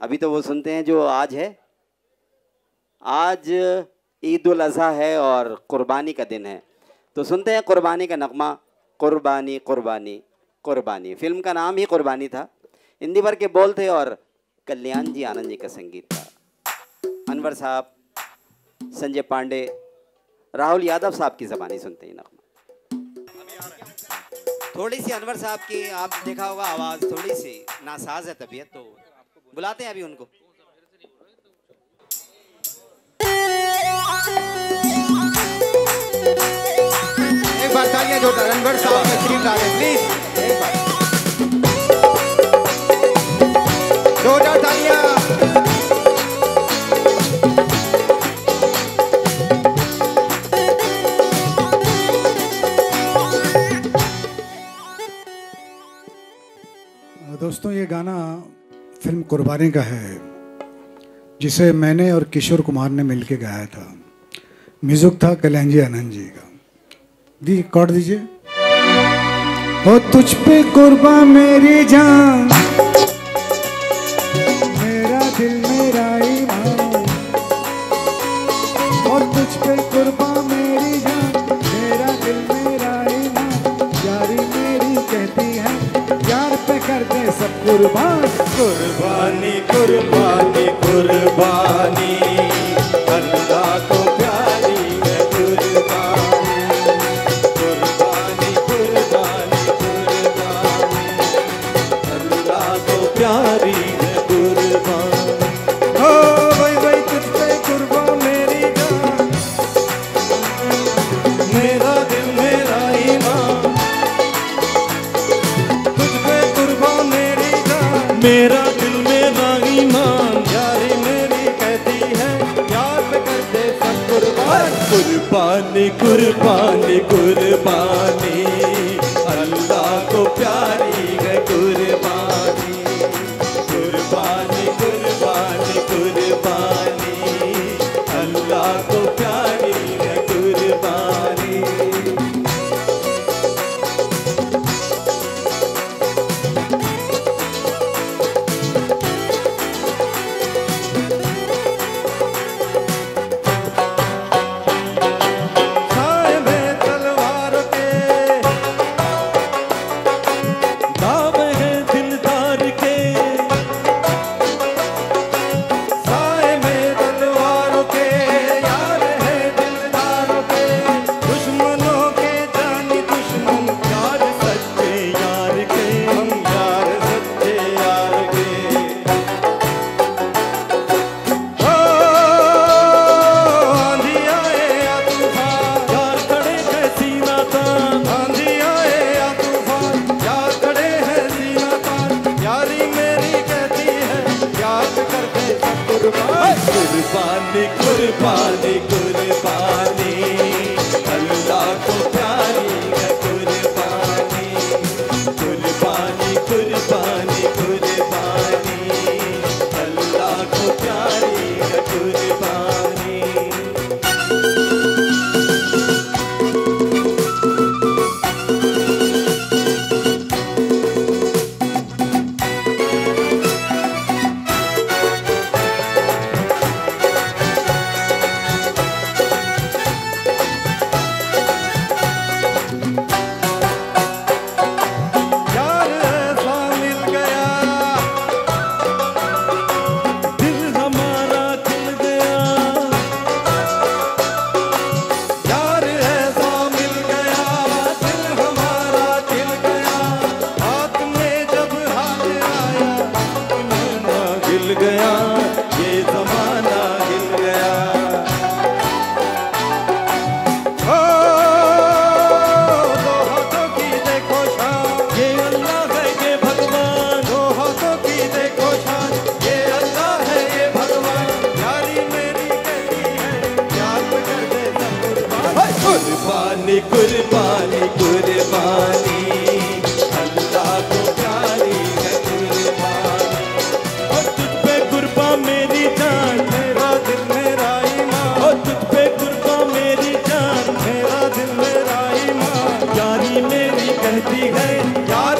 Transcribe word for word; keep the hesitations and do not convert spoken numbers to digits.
अभी तो वो सुनते हैं जो आज है। आज ईद उल अज़हा है और कुर्बानी का दिन है, तो सुनते हैं कुर्बानी का नगमा। कुर्बानी कुर्बानी कुर्बानी, फिल्म का नाम ही कुर्बानी था, हिंदी भर के बोल थे और कल्याण जी आनंद जी का संगीत था। अनवर साहब, संजय पांडे, राहुल यादव साहब की ज़बानी सुनते हैं नगमा। थोड़ी सी अनवर साहब की, आप देखा होगा आवाज़ थोड़ी सी नासाज है तबीयत, तो बुलाते हैं अभी उनको। एक बार तालियां जोरदार अनवर साहब तशरीफ ला दें प्लीज। एक बार जोरदार तालियां। दोस्तों, ये गाना फिल्म कुर्बानी का है, जिसे मैंने और किशोर कुमार ने मिलके गाया था। म्यूजिक था कल्याण जी आनंद जी का। दी रिकॉर्ड दीजिए। ओ तुझ पे कुर्बान मेरी जान, मेरा दिल मेरा ईमान। और तुझ पे कुर्बान मेरी जान, मेरा दिल मेरा ईमान। यारी मेरी कहती है यार पे कर दे सब कुर्बान। कुर्बानी कुर्बानी कुर्बानी अल्लाह को प्यारी है कुर्बानी। कुर्बानी कुर्बानी कुर्बानी अल्लाह को प्यारी है कुर्बानी। ओ भाई भाई तुझ पे कुर्बान मेरी जान, मेरा दिल मेरा ईमान। तुझ पे कुर्बान मेरी जान, मेरा दिल मेरा ईमान। यारी मेरी कहती है यार पे कर दे सब कुर्बान। कुर्बानी कुर्बानी कुर्बानी अल्लाह को प्यारी है कुर्बानी। कुर्बानी कुर्बानी कुर्बानी अल्लाह को प्यारी है कुर्बानी। कुर्बानी कुर्बानी कुर्बानी अल्लाह को प्यारी है कुर्बानी। कुर्बानी कुर्बानी कुर्बानी अल्लाह को प्यारी है कुर्बानी। कुर्बानी कुर्बानी कुर्बानी अल्लाह को प्यारी है कुर्बानी। और तुझ पे कुर्बान मेरी जान, मेरा दिल मेरा ईमान। और तुझ पे कुर्बान मेरी जान, मेरा दिल मेरा ईमान। यारी मेरी कहती है यार